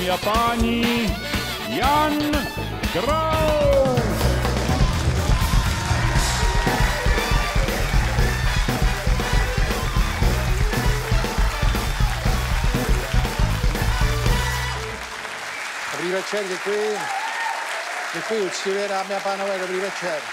Dámy a páni, Jan Kraus! Dobrý večer, děkuji. Děkuji uctivě, dámy a pánové, dobrý večer.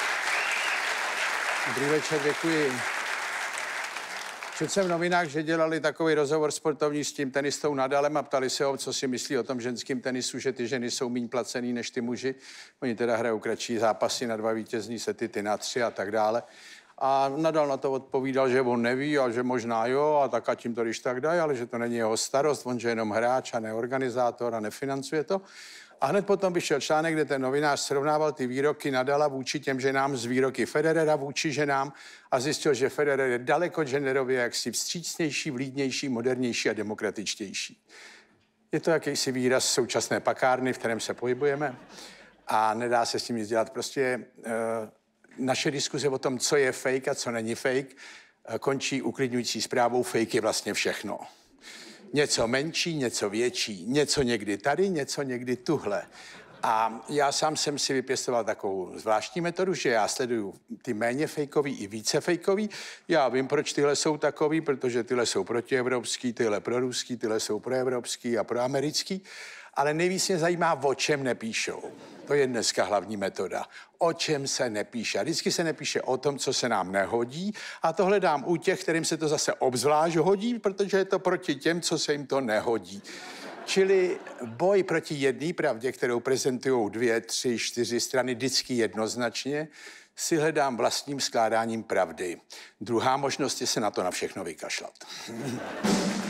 Dobrý večer, děkuji. Četl jsem v novinách, že dělali takový rozhovor sportovní s tím tenistou Nadalem a ptali se ho, co si myslí o tom ženském tenisu, že ty ženy jsou méně placený než ty muži. Oni teda hrajou kratší zápasy na 2 vítězní sety, ty na 3 a tak dále. A Nadal na to odpovídal, že on neví a že možná jo, a tak a tím to když tak dají, ale že to není jeho starost, on že je jenom hráč a neorganizátor a nefinancuje to. A hned potom vyšel článek, kde ten novinář srovnával ty výroky Nadala vůči těm ženám s výroky Federera vůči ženám a zjistil, že Federer je daleko genderově jaksi vstřícnější, vlídnější, modernější a demokratičtější. Je to jakýsi výraz současné pakárny, v kterém se pohybujeme a nedá se s tím nic dělat. Prostě naše diskuze o tom, co je fake a co není fake, končí uklidňující zprávou: fake je vlastně všechno. Něco menší, něco větší, něco někdy tady, něco někdy tuhle. A já sám jsem si vypěstoval takovou zvláštní metodu, že já sleduju ty méně fejkový i více fejkový. Já vím, proč tyhle jsou takový, protože tyhle jsou protievropský, tyhle proruský, tyhle jsou proevropský a proamerický. Ale nejvíc mě zajímá, o čem nepíšou. To je dneska hlavní metoda. O čem se nepíše. A vždycky se nepíše o tom, co se nám nehodí. A to hledám u těch, kterým se to zase obzvlášť hodí, protože je to proti těm, co se jim to nehodí. Čili boj proti jedné pravdě, kterou prezentují 2, 3, 4 strany vždycky jednoznačně, si hledám vlastním skládáním pravdy. Druhá možnost je se na to na všechno vykašlat.